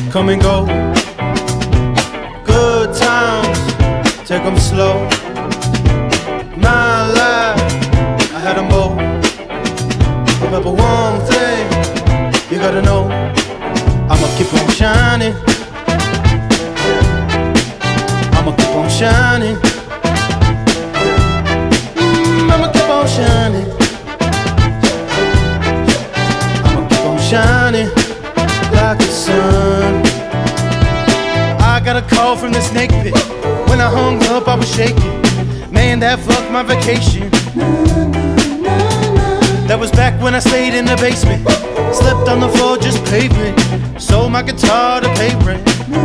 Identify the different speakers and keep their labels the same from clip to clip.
Speaker 1: come and go. Good times, take them slow. My life, I had them both. Remember one thing, you gotta know, I'ma keep on shining. I'ma keep on shining. I'ma keep on shining. I'ma keep on shining like the sun. I got a call from the snake pit. When I hung up, I was shaking. Man, that fucked my vacation. That was back when I stayed in the basement. Slept on the floor, just pavement. Sold my guitar to pay rent.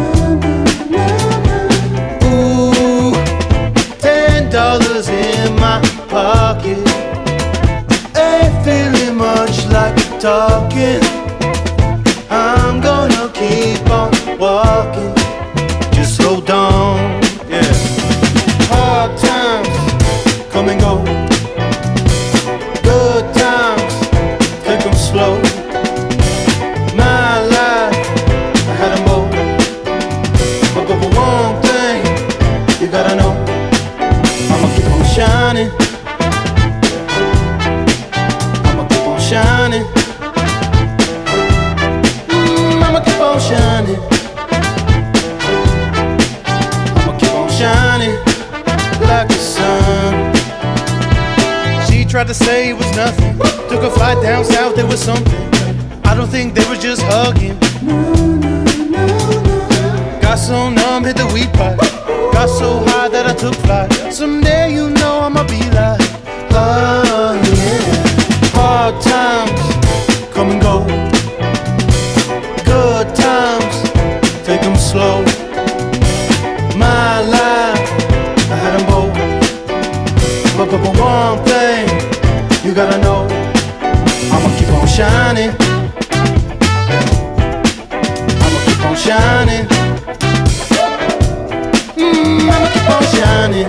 Speaker 1: Ooh, $10 in my pocket. Ain't feeling much like talking. I'm gonna keep on walking. Just hold on, yeah. Hard times, come and go. Good times, take them slow. My life, I had them both. But for one thing, you gotta know, I'ma keep on shining. I'ma keep on shining. I'ma keep on shining. I'ma keep on shining like the sun. She tried to say it was nothing. Took a flight down south, there was something. I don't think they was just hugging. Got so numb, hit the weed pipe. Got so high that I took flight. Someday you know I'ma be like, oh yeah. Hard times, come and go. Good times, take them slow. My life, I had them both. But for one thing, you gotta know, I'ma keep on shining. I'ma keep on shining. I'ma keep on shining.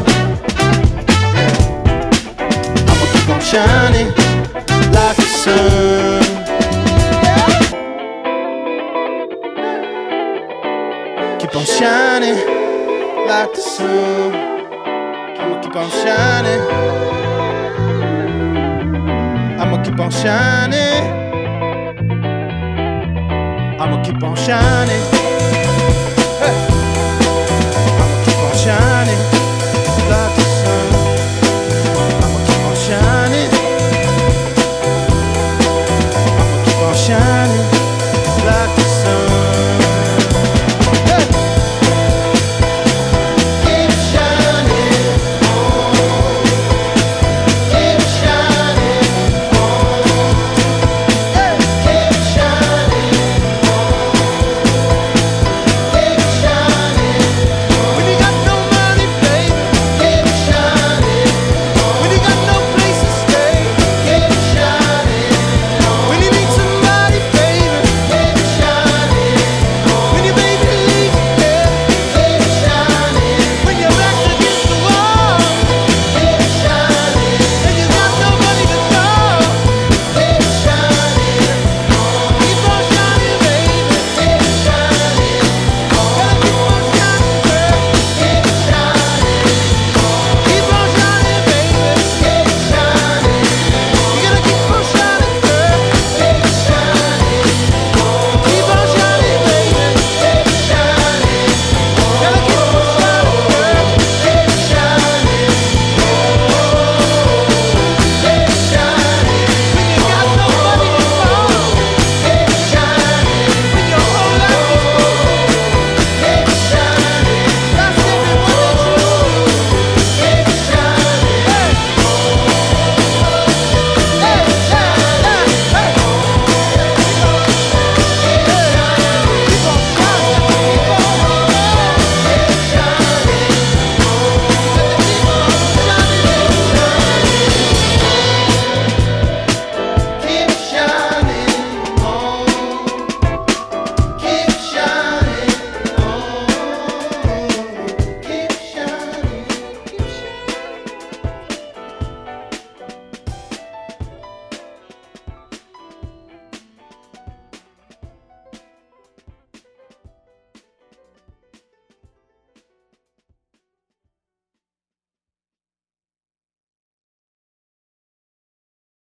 Speaker 1: I'ma keep on shining like the sun. Keep on shining like the sun. I'ma keep on shining. I'ma keep on shining. I'ma keep on shining.